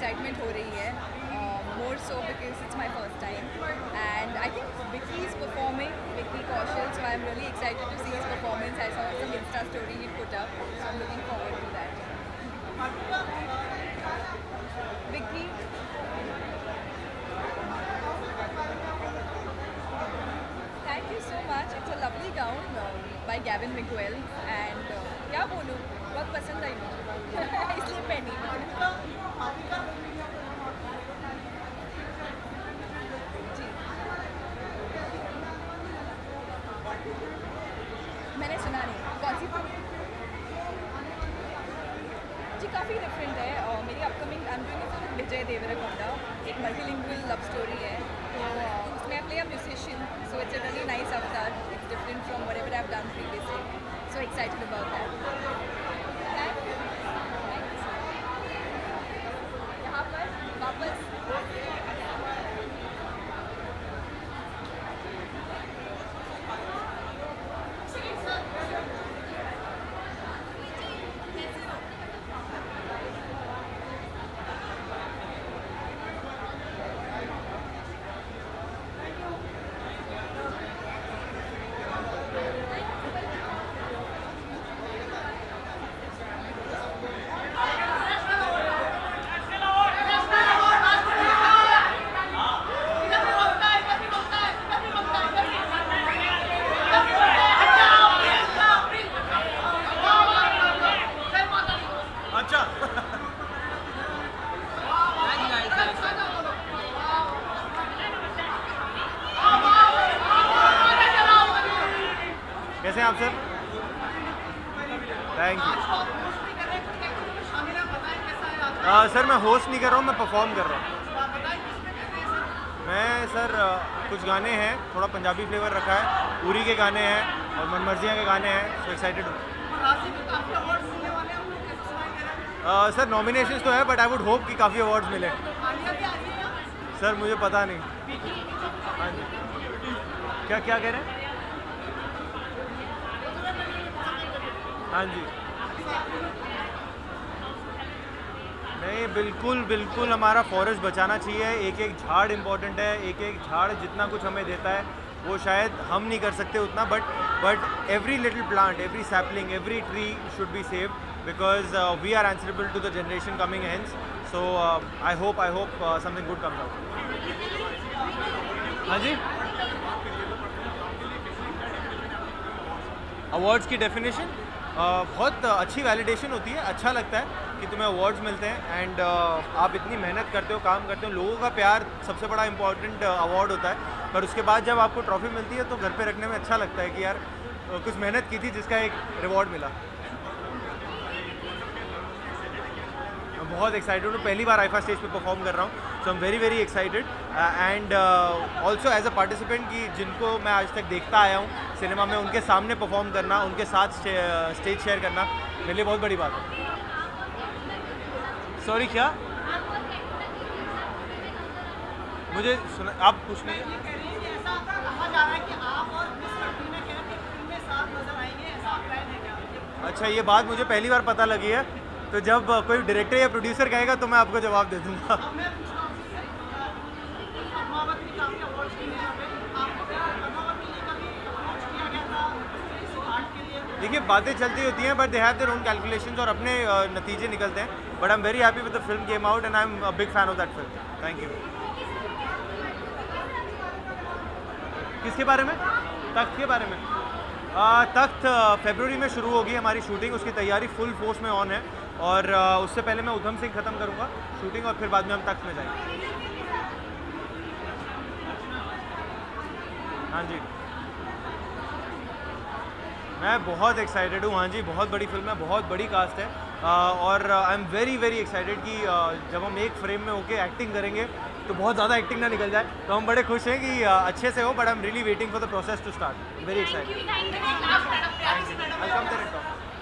Excitement हो रही है, more so because it's my first time and I think Vicky is performing, Vicky Kaushal, so I am really excited to see his performance. I saw some Insta story he put up, so I am looking forward to that. Vicky, thank you so much. It's a lovely gown by Gavin Miguel and क्या बोलूँ, बहुत पसंद आई मुझे इसलिए पहनी. जी, मैंने सुना नहीं. कौन सी फिल्म? जी, काफ़ी डिफरेंट है. और मेरी upcoming I am doing a film Vijay Deverakonda, एक मल्टीलिंगुअल लव स्टोरी है. तो उसमें I play a musician, so it's a really nice avatar. It's different from whatever I have done previously, so excited about that. यहाँ पर वापस कैसे हैं आप सर? Thank you. सर मैं होस्ट नहीं कर रहा हूँ, मैं परफॉर्म कर रहा हूँ. मैं सर कुछ गाने हैं, थोड़ा पंजाबी फ्लेवर रखा है, उरी के गाने हैं और मनमर्जियाँ के गाने हैं. सो एक्साइटेड हूँ. सर नॉमिनेशंस तो है बट आई वुड होप कि काफ़ी अवार्ड्स मिले. सर मुझे पता नहीं. हाँ जी, क्या क्या कह रहे हैं? हाँ जी, नहीं बिल्कुल बिल्कुल हमारा फॉरेस्ट बचाना चाहिए. एक एक झाड़ इम्पॉर्टेंट है. एक एक झाड़ जितना कुछ हमें देता है वो शायद हम नहीं कर सकते उतना, but every little plant, every sapling, every tree should be saved because we are answerable to the generation coming hence. So I hope something good comes out. हाँ जी, अवार्ड्स की डेफिनेशन बहुत अच्छी वैलिडेशन होती है. अच्छा लगता है कि तुम्हें अवार्ड्स मिलते हैं एंड आप इतनी मेहनत करते हो, काम करते हो. लोगों का प्यार सबसे बड़ा इम्पॉर्टेंट अवार्ड होता है, पर उसके बाद जब आपको ट्रॉफी मिलती है तो घर पे रखने में अच्छा लगता है कि यार कुछ मेहनत की थी जिसका एक रिवॉर्ड मिला. बहुत एक्साइटेड हूँ. पहली बार आईफा स्टेज पे परफॉर्म कर रहा हूँ, so I am very very excited and also as a participant कि जिनको मैं आज तक देखता आया हूँ सिनेमा में, उनके सामने परफॉर्म करना, उनके साथ स्टेज शेयर करना मेरे लिए बहुत बड़ी बात है. सॉरी क्या? मुझे सुना, आप कुछ नहीं. अच्छा, ये बात मुझे पहली बार पता लगी है, तो जब कोई डायरेक्टर या प्रोड्यूसर कहेगा तो मैं आपको जवाब दे दूंगा. देखिए बातें चलती होती हैं but they have their own calculations और अपने नतीजे निकलते हैं. But I am very happy with the film came out and I am a big fan of that film. Thank you. किसके बारे में? तख्त के बारे में. तख्त फरवरी में शुरू होगी हमारी शूटिंग. उसकी तैयारी फुल फोर्स में ऑन है और उससे पहले मैं उधम सिंह ख़त्म करूँगा शूटिंग और फिर बाद में हम तख्त में जाएंगे. हाँ जी, मैं बहुत एक्साइटेड हूँ. हाँ जी, बहुत बड़ी फिल्म है, बहुत बड़ी कास्ट है और I am very very excited कि जब हम एक फ्रेम में होके एक्टिंग करेंगे तो बहुत ज़्यादा एक्टिंग ना निकल जाए. तो हम बड़े खुश हैं कि अच्छे से हो, but I am really waiting for the process to start. Very excited.